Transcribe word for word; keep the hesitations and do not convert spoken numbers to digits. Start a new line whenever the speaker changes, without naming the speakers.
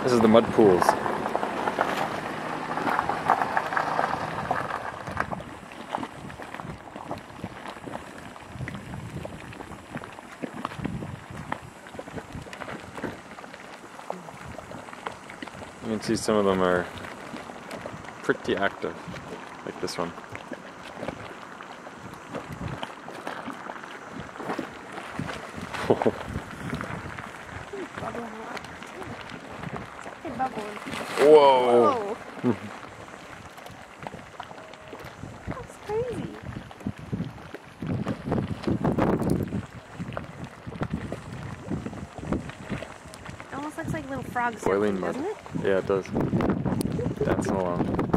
This is the mud pools. You can see some of them are pretty active, like this one. Whoa!
Whoa. That's crazy. It almost looks like little frogs,
Boiling
doesn't
mud.
it?
Yeah, it does. Dancing along.